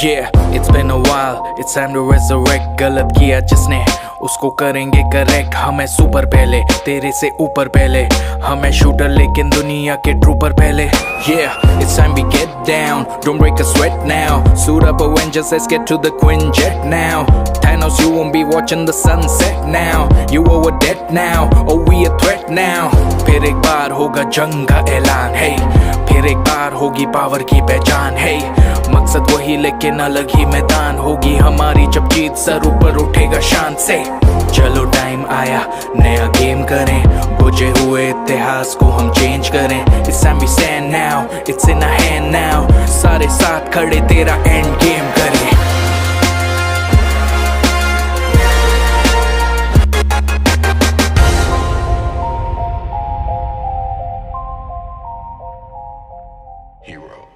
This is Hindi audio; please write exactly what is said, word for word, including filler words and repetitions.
Yeah, it's been a while, it's time to resurrect. गलत किया जिसने उसको करेंगे करेक्ट। हमें सुपर पहले, तेरे से ऊपर पहले, हमें शूटर लेकिन दुनिया के ट्रूपर पहले। Yeah, it's time we get down, don't break a sweat now. Suit up Avengers, let's get to the Quinjet now. Thanos, you won't be watching the sunset now. You over dead now, oh we a threat now. फिर एक बार होगा जंग का ऐलान, hey. फिर एक बार होगी पावर की पहचान, hey. मकसद वही लेकिन अलग ही मैदान होगी हमारी जब जीत सर ऊपर उठेगा शान से। चलो टाइम आया नया गेम करें, बुझे हुए इतिहास को हम चेंज करें। It's time we stand now, it's in our hand now. सारे साथ खड़े तेरा एंड गेम करें। Hero.